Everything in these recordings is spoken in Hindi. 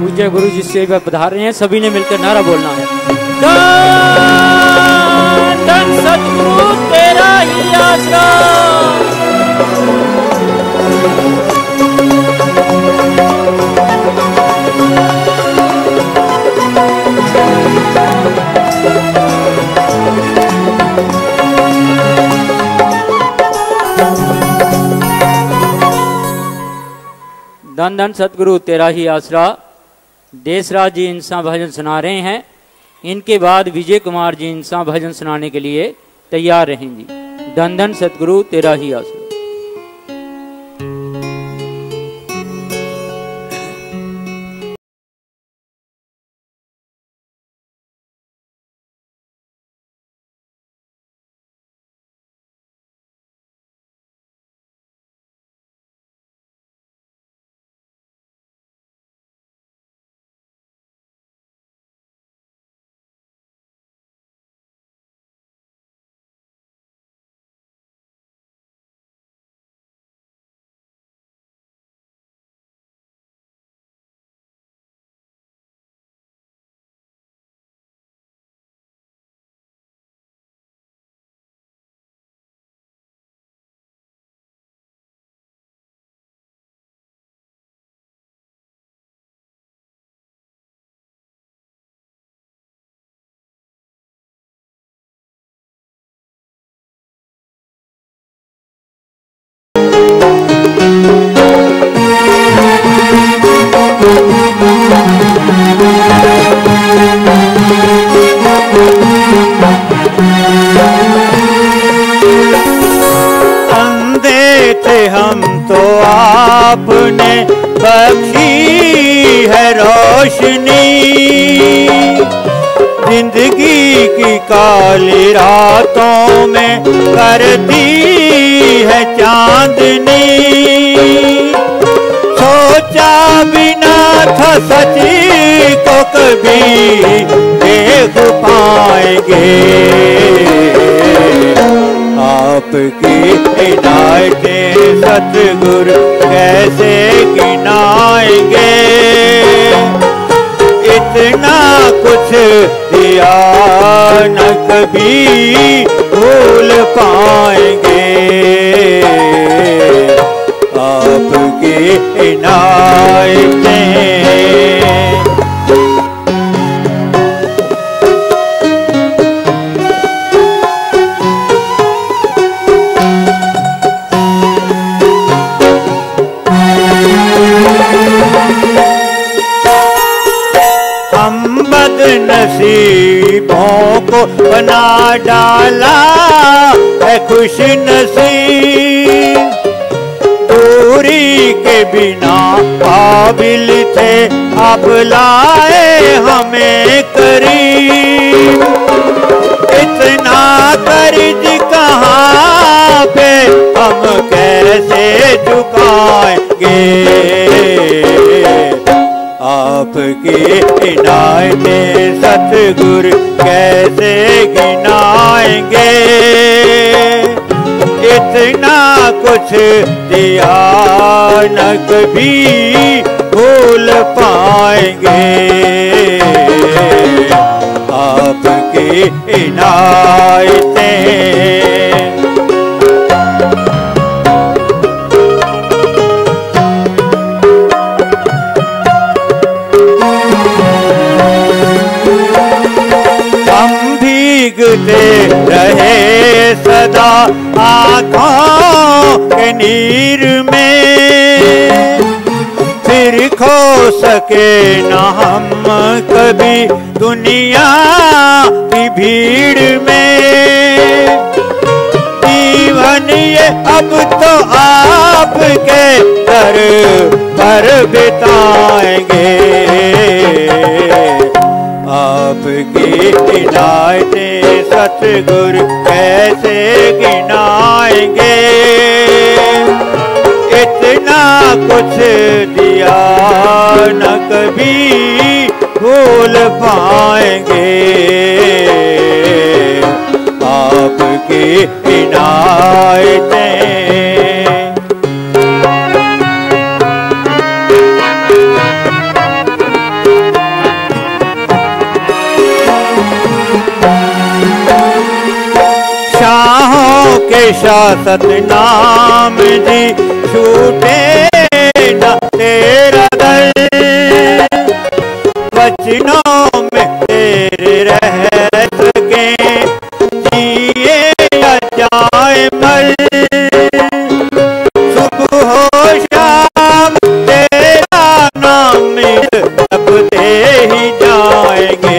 पूज्य गुरु जी से पधार रहे हैं, सभी ने मिलकर नारा बोलना है। धन सतगुरु तेरा ही आसरा, धन धन सतगुरु तेरा ही आसरा। देशराज जी इंसा भजन सुना रहे हैं, इनके बाद विजय कुमार जी इंसा भजन सुनाने के लिए तैयार रहेंगी। धन धन सतगुरु तेरा ही आसरा। हम तो आपने बख्शी है रोशनी, जिंदगी की काली रातों में कर दी है चांदनी। सोचा बिना था सच्ची को कभी देख पाएंगे, आपकी इनायतें सतगुरु कैसे गिनाएंगे। इतना कुछ दिया न कभी भूल पाएंगे, आपकी इनायतें। नसीबों को बना डाला है खुश नसीब, दूरी के बिना काबिल थे अब लाए हमें करीब। इतना कर्ज कहाँ पे हम कैसे चुकाएंगे, आपकी इनायतें सतगुरु कैसे गिनाएंगे। इतना कुछ दिया न कभी भूल पाएंगे, आपकी इनायतें। भीगते रहे सदा आँखों के नीर में, फिर खो सके न हम कभी दुनिया की भीड़ में। जीवन ये अब तो आपके दर पर बिताएंगे, आपकी इनायतें सतगुरु कैसे गिनाएंगे। इतना कुछ दिया न कभी भूल पाएंगे, आपकी इनायतें। हमेशा सतनाम जी छूटे न तेरा दर, वचनों में तेरे रह सके जिए या जाए मर, सुबह हो शाम तेरा नाम जपते ही जाएंगे।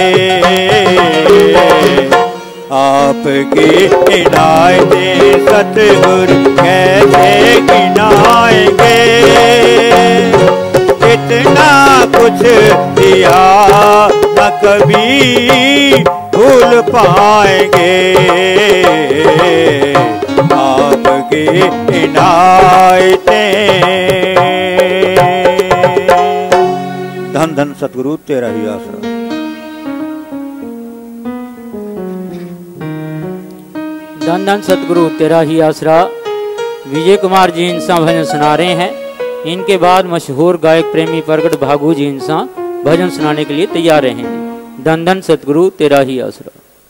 आपकी इनायतें सतगुरु कैसे गिनाएंगे, इतना कुछ दिया न कभी भूल पाएंगे। आपकी इनायतें। धन धन सतगुरु तेरा ही आसरा। धन धन सतगुरु तेरा ही आसरा। विजय कुमार जी इंसा भजन सुना रहे हैं। इनके बाद मशहूर गायक प्रेमी प्रगट भागू जी इंसा भजन सुनाने के लिए तैयार रहेंगे। धन धन सतगुरु तेरा ही आसरा।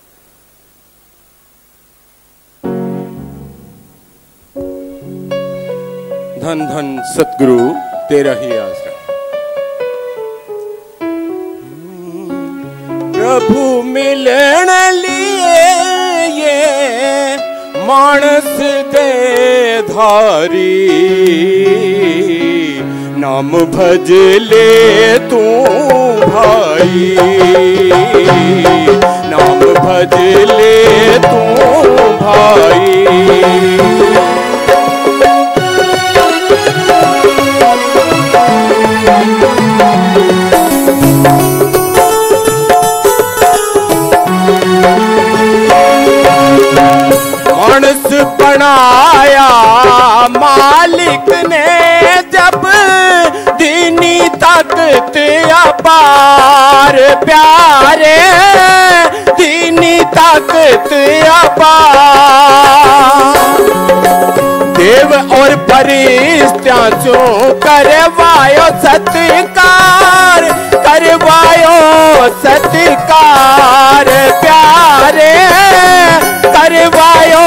धन धन सतगुरु तेरा ही आसरा। प्रभु मिलन लिए ये मानस दे धारी, नाम भज ले तू भाई, नाम भज ले तू भाई। मानस बनाया मालिक ने जब, दीनी ताकत अपार प्यारे, दीनी ताकत अपार। देव और फरिश्तियां चो करवायो सत्कार, करवायो सत्कार प्यारे, करवायो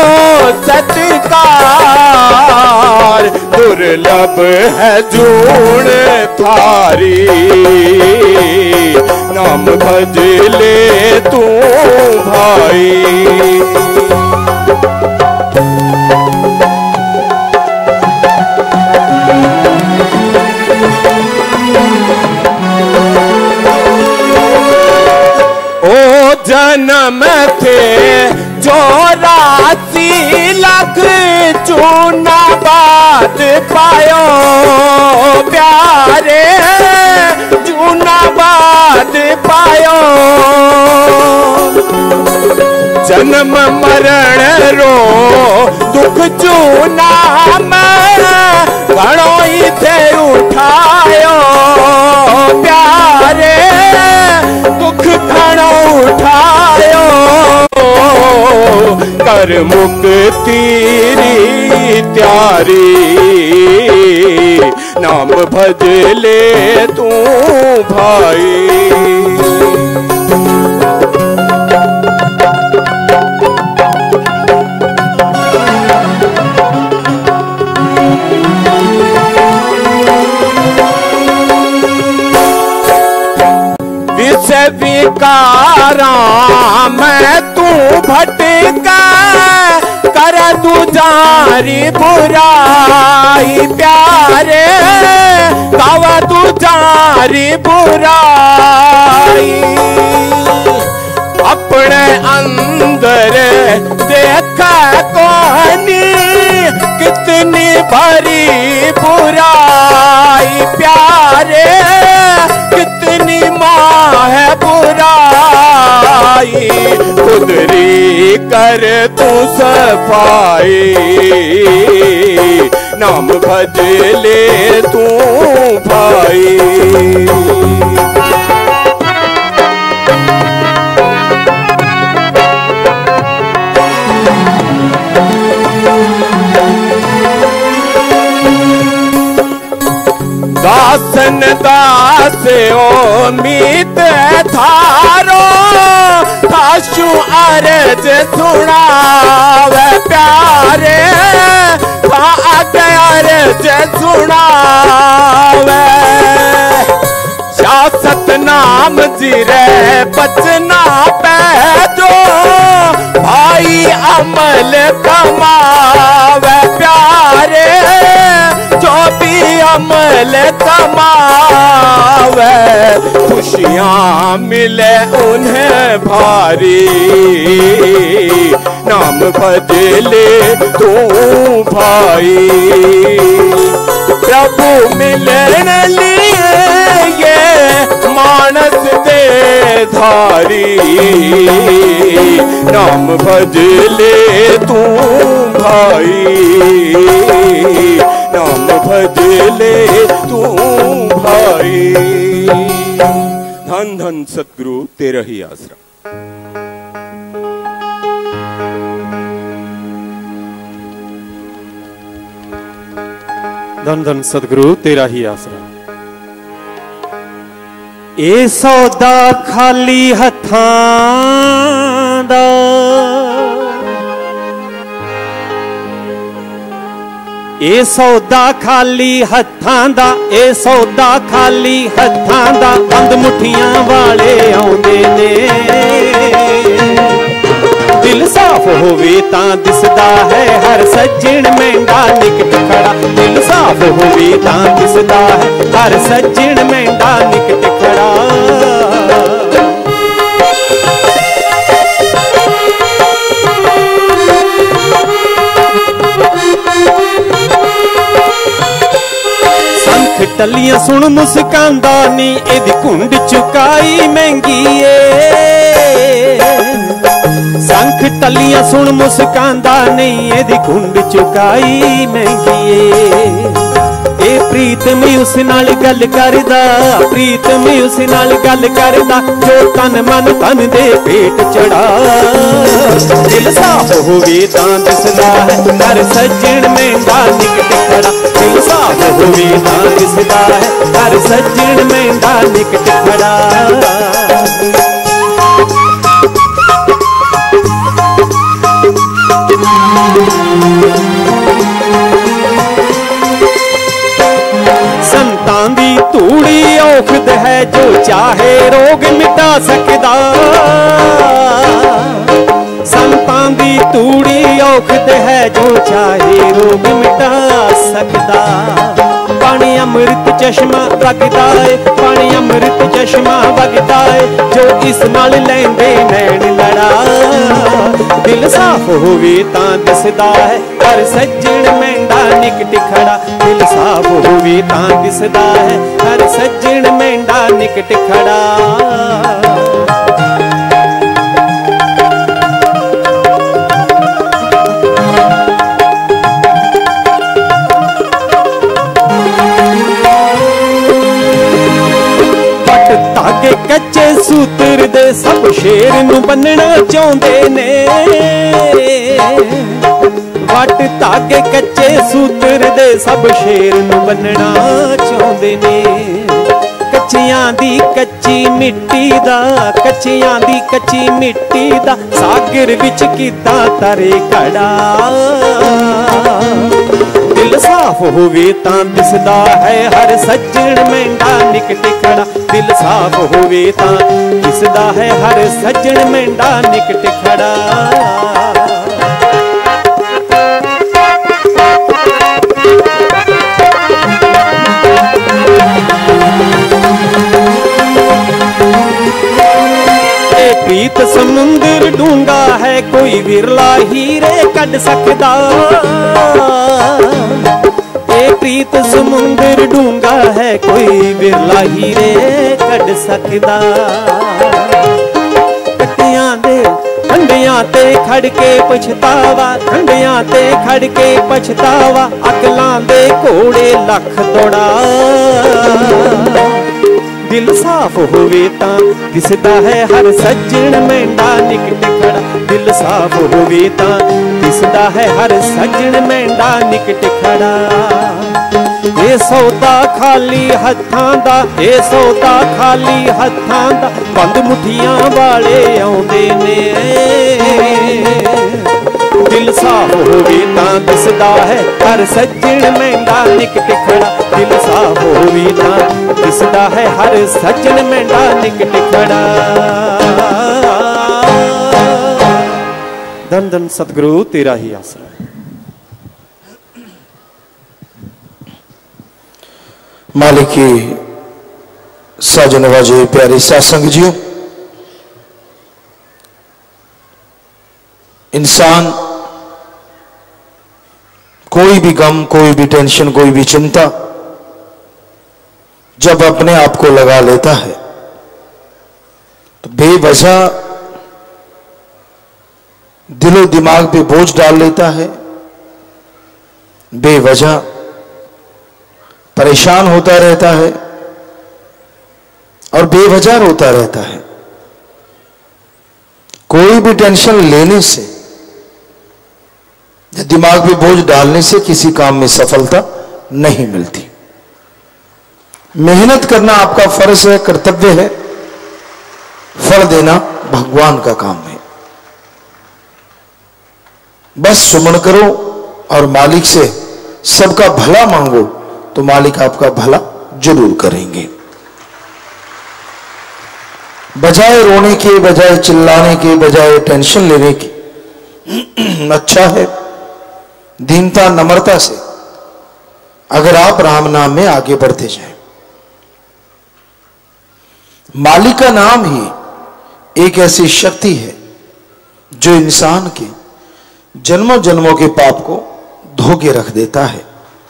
सत्कार। दुर्लभ है जून थारी, नाम भज ले तू भाई। ओ जन्म थे जो 84 लाख चूना बात पायो प्यारे, चूना बात पायो। जन्म मरण रो दुख चूना में घणो ही थे उठायो प्यारे, दुख घणो उठायो। कर मुक्ति री त्यारी, नाम भज ले तू भाई। विषय विकारा मैं तू भटका, कर तू जारी बुराई प्यारे, कव तू जारी बुराई। अपने अंदर देख कहानी कितनी भरी बुराई प्यारे, कितनी माँ है बुराई। खुदरी कर तू सफाई, नाम भज ले तू भाई। दासन दास ओ मीत थारो, ताशु अर्ज सुनावे प्यारे। प्यारे जे सुनावे शाह सतनाम जी रे बचना पे जो भाई अमल कमावे प्यारे जो भी अमल कमावे खुशियां मिले उन्हें भारी नाम भजले तू भाई प्रभु मिलन लिए ये मानस दे धारी नाम भजले तू भाई नाम भजले तू भाई। धन धन सतगुरु तेरा ही आसरा। धन धन सतगुरु तेरा ही आसरा। ए सौदा खाली हथां दा ए सौदा खाली हथां दा ए सौदा खाली हथां दा बंद मुठियां वाले आउंदे ने दिल साफ होवे तां दिसदा है हर सज्जण मेंढा निकट खड़ा दिल साफ होवे तां दिसदा है हर सज्जण मेंढा निकट खड़ा। संख टलियां सुन मुस्कांदा नी एदी कुंड चुकाई महंगी ए संख टलियां सुन मुस्कांदा नहीं एदी कुंड चुकाई महंगी ए प्रीत में उस नाल गल करदा प्रीत में उस नाल गल करदा जो तन मन तन दे पेट चढ़ा दिल साफ होवे तां दिसदा है हर सज्जण मेंढा निकट खड़ा दिल साफ होवे तां दिसदा है हर सज्जण मेंढा निकट खड़ा। संतां दी तूड़ी औखद है जो चाहे रोग मिटा सकदा संतां दी तूड़ी औखद है जो चाहे रोग मिटा सकदा। पानी अमृत चश्मा वगदा है पानी अमृत चश्मा वगदा है जो इस नाल लैंदे नैन लड़ा दिल साफ होवे तां दिसदा है हर सज्जण मेंढा निकट खड़ा दिल साफ होवे तां दिसदा है हर सज्जण मेंढा निकट खड़ा। धागे कच्चे सूत्र दे सब शेर नू बनना चाहुंदे ने वट धागे कच्चे सूत्र दे सब शेर नू बनना चाहुंदे ने कच्चियां दी कच्ची मिट्टी दा कच्चियां दी कच्ची मिट्टी दा सागर विच कीता तरे खड़ा दिल साफ होवे तां दिसदा है हर सज्जण मेंढा निकट खड़ा दिल साफ होवे तां दिसदा है हर सज्जण मेंढा निकट खड़ा। प्रीत समुंदर डूंगा है कोई विरला हीरे कढ सकदा प्रीत समुंदर डूंगा है कोई विरला हीरे कढ सकदा। कट्टियां दे ठंडियां ते खड़ के पछतावा ठंडियां ते खड़ के पछतावा अकलां दे घोड़े लख दौड़ा दिल साफ होवे तां दिसदा है हर सज्जण मेंढा निकट खड़ा दिल साफ होवे तां दिसदा है हर सज्जण मेंढा निकट खड़ा। ए सौदा खाली हत्थां दा ए सौदा खाली हत्थां दा बंद मुठियां वाले आउंदे ने दिल साफ होवे तां दिसदा है हर सज्जण मेंढा निकट खड़ा। दिल साफ होवे तां दिसदा है हर सज्जण मेंढा निकट खड़ा। धन धन सतगुरु तेरा ही आसरा। मालिक की साजन नवाजे प्यारे सत्संग जियो, इंसान कोई भी गम, कोई भी टेंशन, कोई भी चिंता जब अपने आप को लगा लेता है तो बेवजह दिलो दिमाग पे बोझ डाल लेता है, बेवजह परेशान होता रहता है और बेवजह रोता रहता है। कोई भी टेंशन लेने से, दिमाग पे बोझ डालने से किसी काम में सफलता नहीं मिलती। मेहनत करना आपका फर्ज है, कर्तव्य है, फल देना भगवान का काम है। बस सुमन करो और मालिक से सबका भला मांगो तो मालिक आपका भला जरूर करेंगे। बजाय रोने के, बजाय चिल्लाने के, बजाय टेंशन लेने की, अच्छा है दीनता नम्रता से अगर आप राम नाम में आगे बढ़ते जाएं। मालिक का नाम ही एक ऐसी शक्ति है जो इंसान के जन्मों जन्मों के पाप को धो के रख देता है।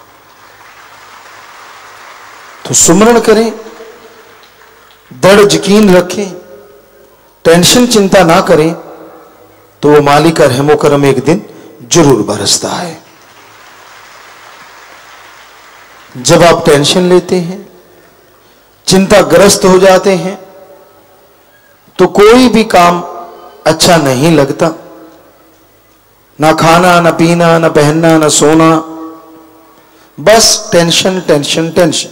तो सुमरण करें, दृढ़ यकीन रखें, टेंशन चिंता ना करें तो वो मालिक का रहमो करम एक दिन जरूर बरसता है। जब आप टेंशन लेते हैं, चिंताग्रस्त हो जाते हैं तो कोई भी काम अच्छा नहीं लगता। ना खाना, ना पीना, ना पहनना, ना सोना, बस टेंशन टेंशन टेंशन।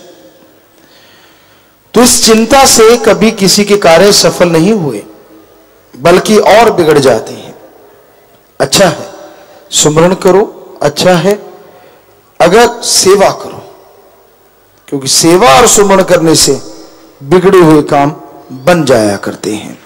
तो इस चिंता से कभी किसी के कार्य सफल नहीं हुए बल्कि और बिगड़ जाते हैं। अच्छा है सुमरण करो, अच्छा है अगर सेवा करो, क्योंकि सेवा और सुमरण करने से बिगड़े हुए काम बन जाया करते हैं।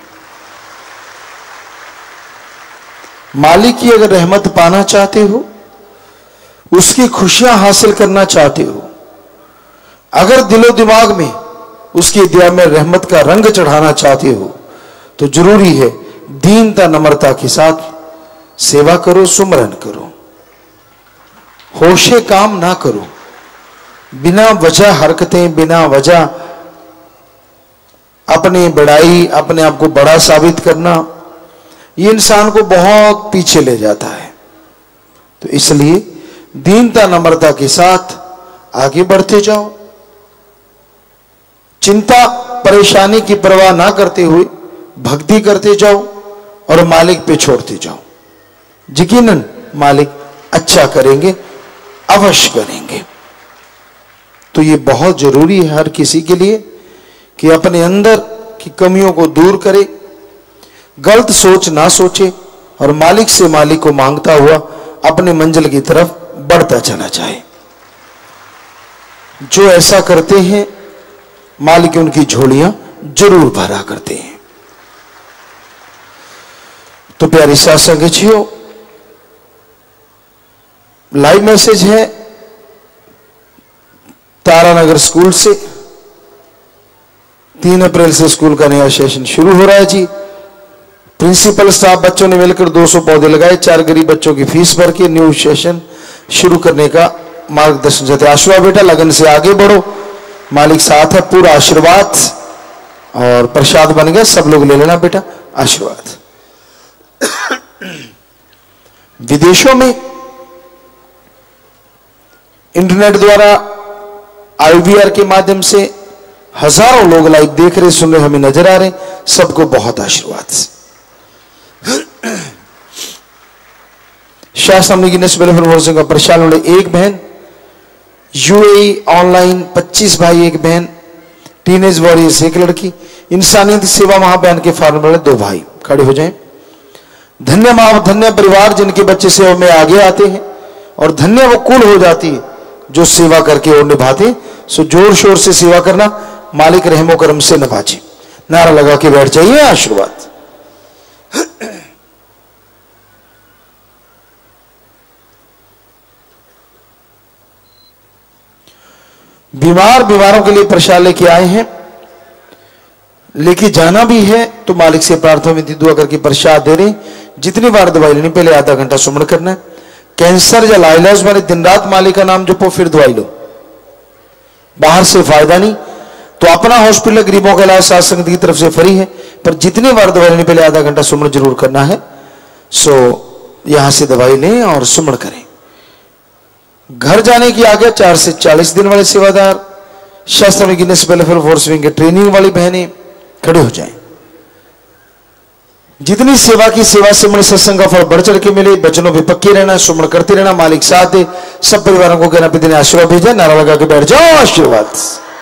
मालिक की अगर रहमत पाना चाहते हो, उसकी खुशियां हासिल करना चाहते हो, अगर दिलो दिमाग में उसकी दया में रहमत का रंग चढ़ाना चाहते हो तो जरूरी है दीनता नम्रता के साथ सेवा करो, सुमरन करो। होशे काम ना करो, बिना वजह हरकतें, बिना वजह अपनी बड़ाई, अपने आप को बड़ा साबित करना, ये इंसान को बहुत पीछे ले जाता है। तो इसलिए दीनता नम्रता के साथ आगे बढ़ते जाओ। चिंता परेशानी की परवाह ना करते हुए भक्ति करते जाओ और मालिक पे छोड़ते जाओ। यकीनन मालिक अच्छा करेंगे, अवश्य करेंगे। तो ये बहुत जरूरी है हर किसी के लिए कि अपने अंदर की कमियों को दूर करे, गलत सोच ना सोचे और मालिक से मालिक को मांगता हुआ अपने मंजिल की तरफ बढ़ता चला जाए। जो ऐसा करते हैं मालिक उनकी झोलियां जरूर भरा करते हैं। तो प्यारी साथ संगतियों, लाइव मैसेज है तारानगर स्कूल से। 3 अप्रैल से स्कूल का नया सेशन शुरू हो रहा है जी। प्रिंसिपल स्टाफ बच्चों ने मिलकर 200 पौधे लगाए, 4 गरीब बच्चों की फीस भर के न्यू सेशन शुरू करने का मार्गदर्शन देते। आशीर्वाद बेटा, लगन से आगे बढ़ो, मालिक साथ है, पूरा आशीर्वाद। और प्रसाद बन गया, सब लोग ले लेना बेटा आशीर्वाद। विदेशों में इंटरनेट द्वारा IVR के माध्यम से हजारों लोग लाइव देख रहे, सुन रहे, हमें नजर आ रहे, सबको बहुत आशीर्वाद। शाह सामने की नस्बल का प्रशाल एक बहन, UAE ऑनलाइन 25 भाई एक बहन, टीनेज वॉरियर्स एक लड़की, इंसानियत सेवा महाबहन के फार्म वाले 2 भाई। खड़े हो जाएं। धन्य माँ धन्य परिवार जिनके बच्चे सेवा में आगे आते हैं, और धन्य वो कुल हो जाती है जो सेवा करके और निभाते। सो जोर शोर से सेवा करना, मालिक रहमो करम से नवाजे। नारा लगा के बैठ जाइए, आशीर्वाद। बीमारों के लिए प्रसाद लेके आए हैं, लेके जाना भी है, तो मालिक से प्रार्थना विनती दुआ करके प्रसाद दे रहे। जितनी बार दवाई लेनी, पहले आधा घंटा सुमन करना है। कैंसर या लाइलाज वाले दिन रात मालिक का नाम जपो, फिर दवाई लो, बाहर से फायदा नहीं। तो अपना हॉस्पिटल गरीबों का इलाज साथ संगत की तरफ से फ्री है, पर जितनी बार दवाई लेनी पहले आधा घंटा सुमन जरूर करना है। सो यहां से दवाई लें और सुमन करें। घर जाने की आगे 4 से 40 दिन वाले सेवादार, शास्त्र में गिनने से पहले फिर फोर्स विंग के ट्रेनिंग वाली बहनें खड़े हो जाएं। जितनी सेवा की सेवा से मन सत्संग का फल बढ़ चढ़ के मिले, बचनों पे पक्के रहना, सुमन करते रहना, मालिक साथ दे। सब परिवारों को कहना पिता ने आशीर्वाद भेजा, नारा लगा के बैठ जाओ, आशीर्वाद।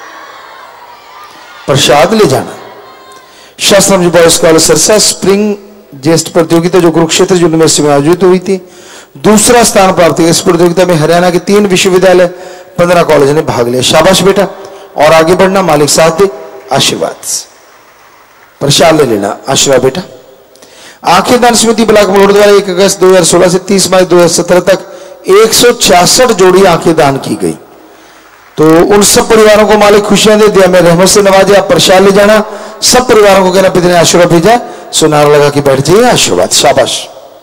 प्रसाद ले जाना। शास्त्र में बॉयज कॉलेज सरसा स्प्रिंग ज्येष्ठ प्रतियोगिता जो कुरुक्षेत्र यूनिवर्सिटी में आयोजित हुई थी, दूसरा स्थान प्राप्त किया। इस प्रतियोगिता में हरियाणा के 3 विश्वविद्यालय 15 कॉलेज ने भाग लिया। शाबाश बेटा, और आगे बढ़ना, मालिक साथ दे, आशीर्वाद। प्रसाद ले लेना, आशीर्वाद बेटा। आंखें दान समिति ब्लॉक मोड़ द्वारा 1 अगस्त 2016 से 30 मार्च 2017 तक 166 जोड़ी आंखें दान की गई। तो उन सब परिवारों को मालिक खुशियां दे दिया, मैं रहमत से नवाजे। आप प्रसाद ले जाना। सब परिवारों को कहना पिता ने आशीर्वाद भेजा, सुनार लगा के बैठ जाइए, आशीर्वाद। शाबाश।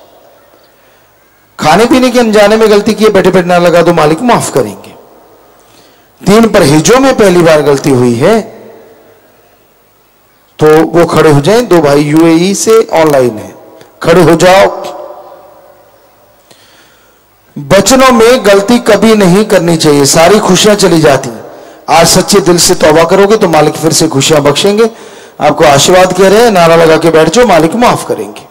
खाने पीने के अनजाने में गलती की, बैठे बैठे नारा लगा दो, मालिक माफ करेंगे। 3 परहेजों में पहली बार गलती हुई है, तो वो खड़े हो जाएं। 2 भाई यूएई से ऑनलाइन है, खड़े हो जाओ। बचनों में गलती कभी नहीं करनी चाहिए, सारी खुशियां चली जाती। आज सच्चे दिल से तौबा करोगे तो मालिक फिर से खुशियां बख्शेंगे। आपको आशीर्वाद कह रहे हैं, नारा लगा के बैठ जाओ, मालिक माफ करेंगे।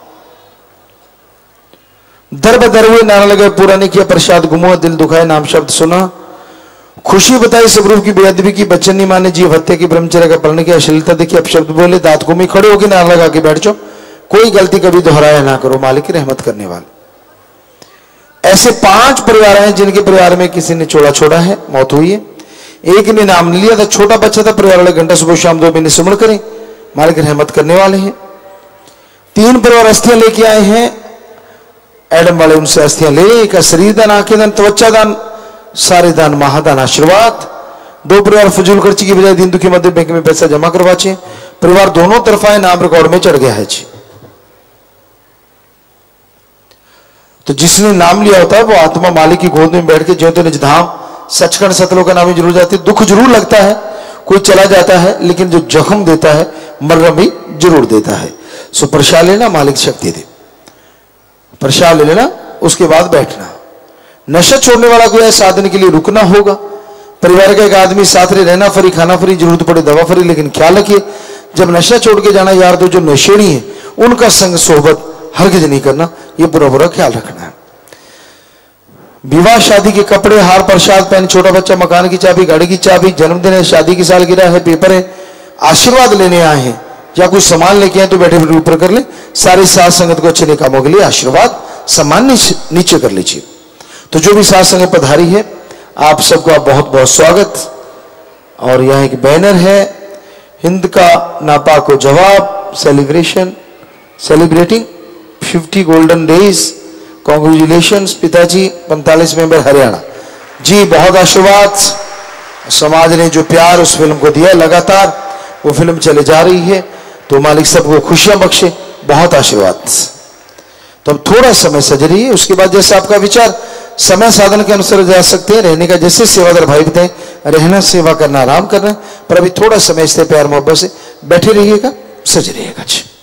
दर बदर हुए, नारा लगाए, पूरा नहीं किया, प्रसाद गुमो, दिल दुखाए, नाम शब्द सुना, खुशी बताई, सबरूप की बेअदबी की, बच्चन नहीं माने, जीव हत्या की, ब्रह्मचर्य का पालन किया, अश्लीलता देखी, अपशब्द बोले, दांत को में खड़े होकर नारा लगा के बैठ जाओ। कोई गलती कभी दोहराया ना करो, मालिक की रहमत करने वाले। ऐसे 5 परिवार हैं जिनके परिवार में किसी ने चोला छोड़ा है, मौत हुई है। एक ने नाम नहीं लिया था, छोटा बच्चा था, परिवार वाले घंटा सुबह शाम 2 महीने सुमन करें, मालिक रहमत करने वाले हैं। 3 परिवार अस्थियां लेके आए हैं, एडम वाले उनसे अस्थियां ले। एक शरीर दान, आंखें दान, त्वचा दान, सारे दान, महादान, आशीर्वाद। 2 परिवार फजूल खर्ची की बजाय दीन दुखी मध्य बैंक में पैसा जमा करवाचे। परिवार दोनों तरफ आए, नाम रिकॉर्ड में चढ़ गया है जी। तो जिसने नाम लिया होता है वो आत्मा मालिक की गोद में बैठ के ज्योति निज धाम सचखंड सतलोक का नाम जरूर जाती है। दुख जरूर लगता है, कोई चला जाता है, लेकिन जो जख्म देता है मरहम भी जरूर देता है। सो प्रसाद लेना, मालिक शक्ति दे। प्रसाद ले लेना, उसके बाद बैठना। नशा छोड़ने वाला कोई 7 दिन के लिए रुकना होगा। परिवार का एक आदमी साथ रहे, रहना फ्री, खाना फ्री, जरूरत पड़े दवा फ्री। लेकिन ख्याल रखिए, जब नशा छोड़ के जाना, यार तो जो नशेड़ी है उनका संग सोहबत हरगिज नहीं करना, ये पूरा ख्याल रखना है। विवाह शादी के कपड़े, हार, प्रसाद, पेन, छोटा बच्चा, मकान की चाबी, गाड़ी की चाबी, जन्मदिन है, शादी की सालगिरह है, पेपर है, आशीर्वाद लेने आए हैं या कुछ सामान लेके आए तो बैठे बैठे ऊपर कर ले। सारी साथ संगत को अच्छे कामों के लिए आशीर्वाद सम्मान नीचे कर लीजिए। तो जो भी साथ संगत पधारी है, आप सबका बहुत बहुत स्वागत। और यहाँ एक बैनर है, हिंद का नापाक को जवाब, सेलिब्रेटिंग 50 गोल्डन डेज, कॉन्ग्रेचुलेशंस पिताजी, 45 मेंबर हरियाणा जी। बहुत आशीर्वाद। समाज ने जो प्यार उस फिल्म को दिया, लगातार वो फिल्म चले जा रही है, तो मालिक सबको खुशियां बख्शे। बहुत आशीर्वाद। तो अब थोड़ा समय सज रही है, उसके बाद जैसे आपका विचार समय साधन के अनुसार जा सकते हैं। रहने का जैसे सेवादार भाई बताएं, रहना, सेवा करना, आराम करना, पर अभी थोड़ा समय इससे प्यार मोहब्बत से बैठे रहिएगा, सज रहिएगा।